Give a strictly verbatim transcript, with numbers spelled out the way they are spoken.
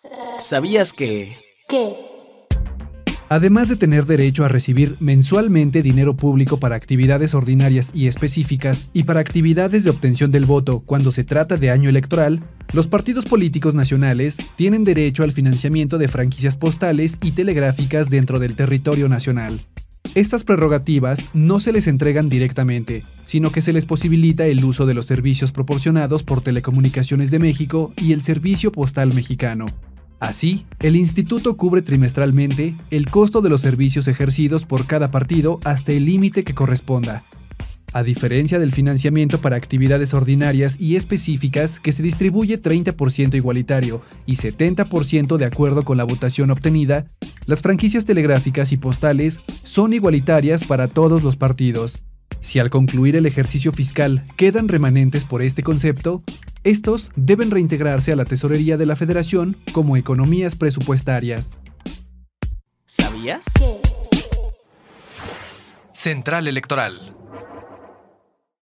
¿Sabías que...? ¿Qué? Además de tener derecho a recibir mensualmente dinero público para actividades ordinarias y específicas y para actividades de obtención del voto cuando se trata de año electoral, los partidos políticos nacionales tienen derecho al financiamiento de franquicias postales y telegráficas dentro del territorio nacional. Estas prerrogativas no se les entregan directamente, sino que se les posibilita el uso de los servicios proporcionados por Telecomunicaciones de México y el Servicio Postal Mexicano. Así, el instituto cubre trimestralmente el costo de los servicios ejercidos por cada partido hasta el límite que corresponda. A diferencia del financiamiento para actividades ordinarias y específicas que se distribuye treinta por ciento igualitario y setenta por ciento de acuerdo con la votación obtenida, las franquicias telegráficas y postales son igualitarias para todos los partidos. Si al concluir el ejercicio fiscal quedan remanentes por este concepto, estos deben reintegrarse a la tesorería de la Federación como economías presupuestarias. ¿Sabías? ¿Qué? Central Electoral.